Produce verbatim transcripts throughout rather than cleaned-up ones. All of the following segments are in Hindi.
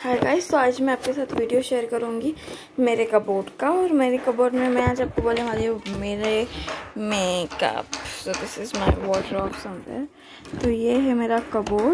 हाय गाइस, तो आज मैं आपके साथ वीडियो शेयर करूंगी मेरे कबोर्ड का। और मेरे कबोर्ड में मैं आज आपको बोलने वाली हूँ मेरे makeup. So this is my wardrobe somewhere. तो ये है मेरा कबोर्ड।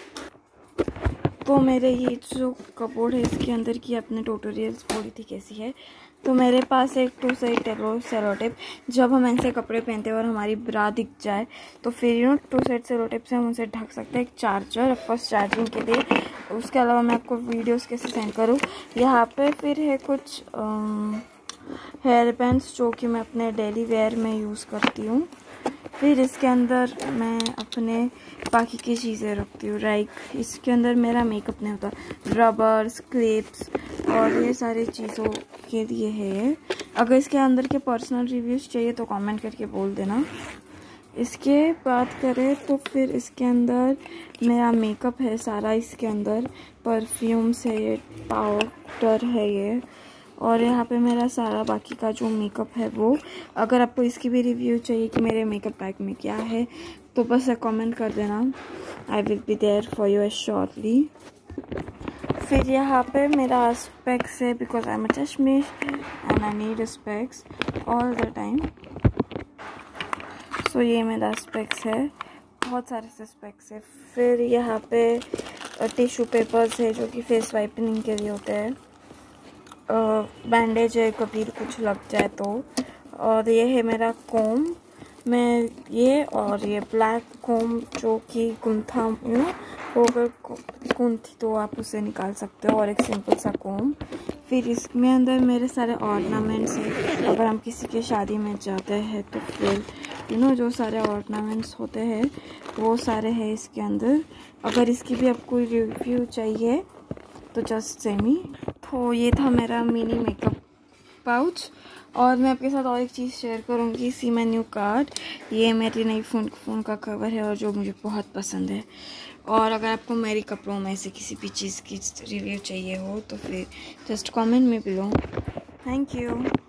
तो मेरे ये जो कबोर्ड है इसके अंदर की अपने ट्यूटोरियल्स बोली थी कैसी है। तो मेरे पास एक टू साइड टेलो सेलो टेप, जब हम ऐसे कपड़े पहनते हैं और हमारी ब्रा दिख जाए तो फिर you know two side cello tape से हम उसे ढक सकते हैं। एक चार्जर फर्स्ट चार्जिंग के लिए। उसके अलावा मैं आपको वीडियोस कैसे सेंड करूँ। यहाँ पे फिर है कुछ हेयर बैंड्स जो कि मैं अपने डेली वेयर में यूज़ करती हूँ। फिर इसके अंदर मैं अपने बाकी की चीज़ें रखती हूँ। लाइक इसके अंदर मेरा मेकअप नहीं होता, रबर्स, क्लिप्स और ये सारी चीज़ों के लिए है। अगर इसके अंदर के पर्सनल रिव्यूज़ चाहिए तो कमेंट करके बोल देना। इसके बात करें तो फिर इसके अंदर मेरा मेकअप है सारा। इसके अंदर परफ्यूम्स है, ये पाउडर है ये, और यहाँ पे मेरा सारा बाकी का जो मेकअप है वो। अगर आपको इसकी भी रिव्यू चाहिए कि मेरे मेकअप बैग में क्या है तो बस कमेंट कर देना। I will be there for you shortly. फिर यहाँ पे मेरा स्पेक्स है बिकॉज आई एम अ चश्मिश and I need specs all the time. So ये मेरा स्पेक्स है, बहुत सारे से स्पेक्स है। फिर यहाँ पे टिश्यू पेपर्स है जो कि फेस वाइटनिंग के लिए होते हैं। बैंडेज है कभी कुछ लग जाए तो। और ये है मेरा कोम। मैं ये और ये ब्लैक कोम जो कि गुंथा यू नो वो अगर गुंथी तो आप उसे निकाल सकते हो, और एक सिंपल सा कोम। फिर इसमें अंदर मेरे सारे ऑर्नामेंट्स हैं। अगर हम किसी के शादी में जाते हैं तो फिर यू नो जो सारे ऑर्नामेंट्स होते हैं वो सारे हैं इसके अंदर। अगर इसकी भी आपको रिव्यू चाहिए तो जस्ट से मी। तो ये था मेरा मिनी मेकअप पाउच। और मैं आपके साथ और एक चीज़ शेयर करूँगी, सी माय न्यू कार्ड। ये मेरी नई फ़ोन फ़ोन का कवर है और जो मुझे बहुत पसंद है। और अगर आपको मेरी कपड़ों में से किसी भी चीज़ की रिव्यू चाहिए हो तो फिर जस्ट कमेंट में बिलो। Thank you.